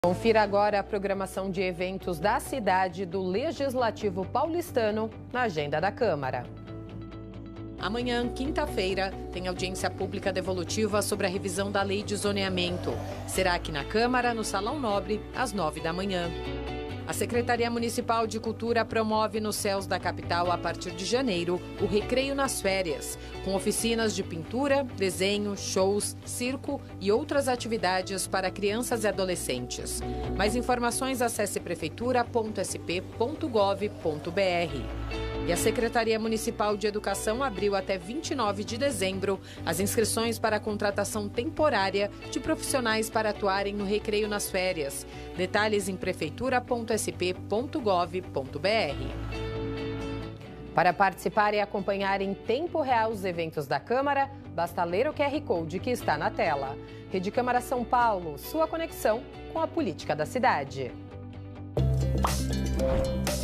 Confira agora a programação de eventos da cidade do Legislativo paulistano na agenda da Câmara. Amanhã, quinta-feira, tem audiência pública devolutiva sobre a revisão da Lei de Zoneamento. Será aqui na Câmara, no Salão Nobre, às 9 da manhã. A Secretaria Municipal de Cultura promove nos céus da capital, a partir de janeiro, o Recreio nas Férias, com oficinas de pintura, desenho, shows, circo e outras atividades para crianças e adolescentes. Mais informações, acesse prefeitura.sp.gov.br. E a Secretaria Municipal de Educação abriu até 29 de dezembro as inscrições para a contratação temporária de profissionais para atuarem no Recreio nas Férias. Detalhes em prefeitura.sp.gov.br. Para participar e acompanhar em tempo real os eventos da Câmara, basta ler o QR Code que está na tela. Rede Câmara São Paulo, sua conexão com a política da cidade.